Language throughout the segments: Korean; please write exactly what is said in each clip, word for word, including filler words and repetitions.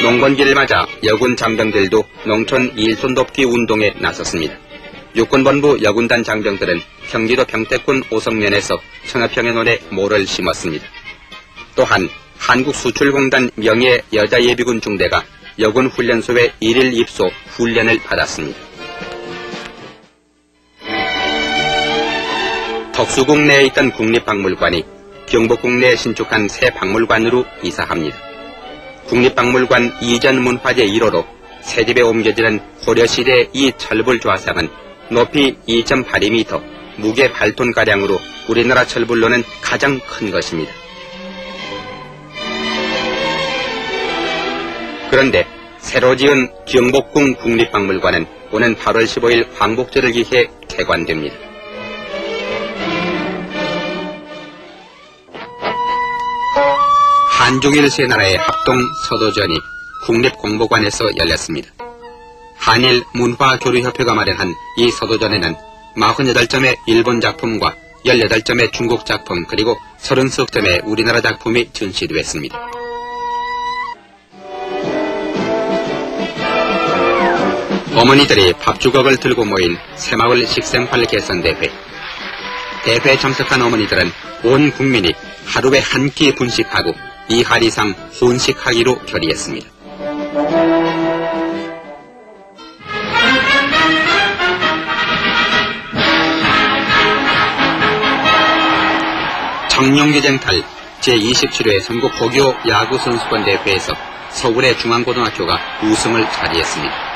농번기를 맞아 여군 장병들도 농촌 일손 돕기 운동에 나섰습니다. 육군본부 여군단 장병들은 경기도 평택군 오성면에서 청해평해논에 모를 심었습니다. 또한 한국수출공단 명예 여자예비군 중대가 여군 훈련소에 일일 입소 훈련을 받았습니다. 덕수궁 내에 있던 국립박물관이 경복궁 내에 신축한 새 박물관으로 이사합니다. 국립박물관 이전 문화재 일 호로 새집에 옮겨지는 고려시대의 이 철불 좌상은 높이 이 점 팔이 미터, 무게 팔 톤가량으로 우리나라 철불로는 가장 큰 것입니다. 그런데 새로 지은 경복궁 국립박물관은 오는 팔월 십오일 광복절을 기해 개관됩니다. 한중일 세 나라의 합동 서도전이 국립공보관에서 열렸습니다. 한일 문화교류협회가 마련한 이 서도전에는 사십팔 점의 일본 작품과 십팔 점의 중국 작품 그리고 삼십 점의 우리나라 작품이 전시되었습니다. 어머니들이 밥주걱을 들고 모인 새마을 식생활 개선대회. 대회에 참석한 어머니들은 온 국민이 하루에 한 끼 분식하고 이 할 이상 혼식하기로 결의했습니다. 청룡기쟁탈 제이십칠 회 전국 고교 야구선수권 대회에서 서울의 중앙고등학교가 우승을 차지했습니다.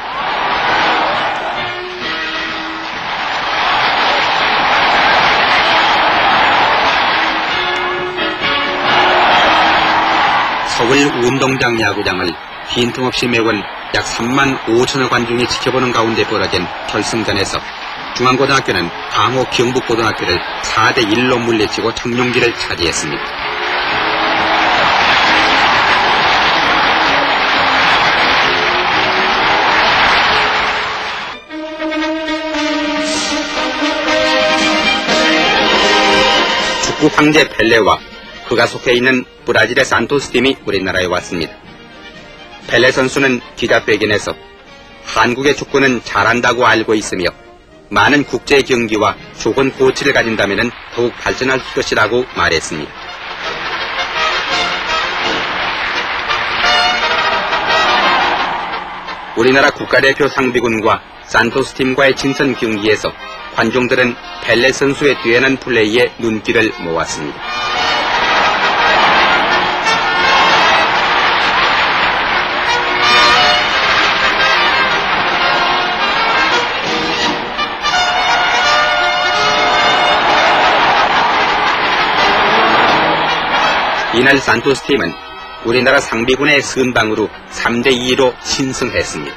서울 운동장 야구장을 빈틈없이 매원 약 삼만 오천여 관중이 지켜보는 가운데 벌어진 결승전에서 중앙고등학교는 강호 경북고등학교를 사 대 일로 물리치고 청룡기를 차지했습니다. 축구 황제 펠레와 그가 속해 있는 브라질의 산토스 팀이 우리나라에 왔습니다. 펠레 선수는 기자회견에서 한국의 축구는 잘한다고 알고 있으며 많은 국제 경기와 좋은 코치를 가진다면 더욱 발전할 것이라고 말했습니다. 우리나라 국가대표 상비군과 산토스 팀과의 친선 경기에서 관중들은 펠레 선수의 뛰어난 플레이에 눈길을 모았습니다. 이날 산토스 팀은 우리나라 상비군의 선방으로 삼 대 이로 신승했습니다.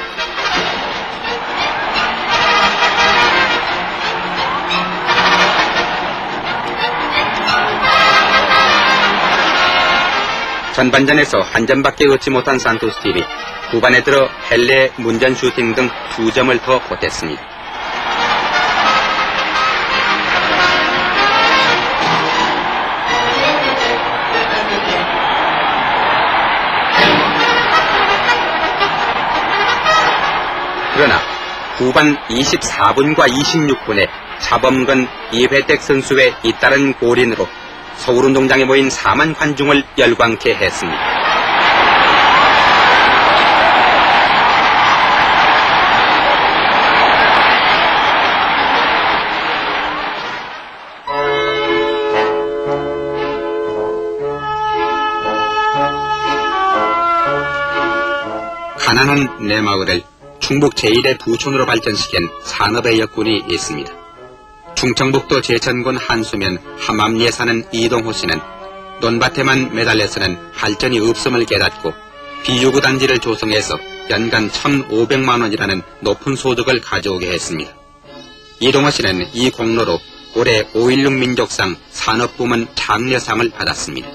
전반전에서 한 점밖에 얻지 못한 산토스 팀이 후반에 들어 펠레 문전 슈팅 등 두 점을 더 보탰습니다. 그러나 후반 이십사 분과 이십육 분에 차범근, 이회택 선수의 잇따른 골인으로 서울운동장에 모인 사만 관중을 열광케 했습니다. 가난한 내 마을을 충북 제일의 부촌으로 발전시킨 산업의 역군이 있습니다. 충청북도 제천군 한수면 함암리에 사는 이동호 씨는 논밭에만 매달려서는 발전이 없음을 깨닫고 비유구 단지를 조성해서 연간 천오백만 원이라는 높은 소득을 가져오게 했습니다. 이동호 씨는 이 공로로 올해 오일육 민족상 산업부문 장려상을 받았습니다.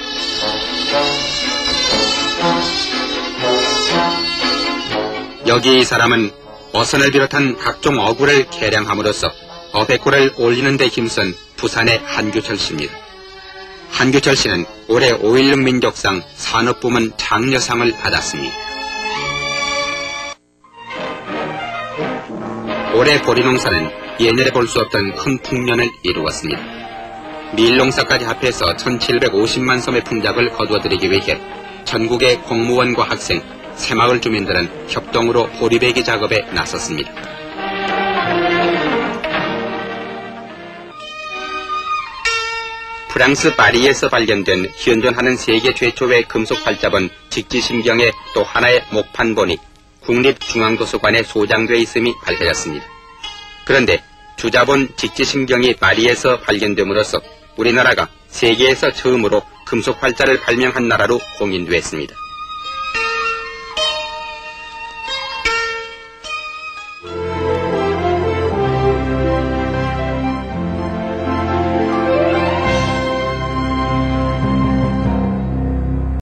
여기 이 사람은 어선을 비롯한 각종 어구를 개량함으로써 어백골을 올리는 데 힘쓴 부산의 한규철 씨입니다. 한규철 씨는 올해 오일육 민족상 산업부문 장려상을 받았습니다. 올해 보리농사는 예년에 볼 수 없던 큰 풍년을 이루었습니다. 밀농사까지 합해서 천칠백오십만 섬의 풍작을 거두어들이기 위해 전국의 공무원과 학생, 새마을 주민들은 협동으로 보리배기 작업에 나섰습니다. 프랑스 파리에서 발견된 현존하는 세계 최초의 금속 활자본 직지심경의 또 하나의 목판본이 국립중앙도서관에 소장되어 있음이 밝혀졌습니다. 그런데 주자본 직지심경이 파리에서 발견됨으로써 우리나라가 세계에서 처음으로 금속 활자를 발명한 나라로 공인되었습니다.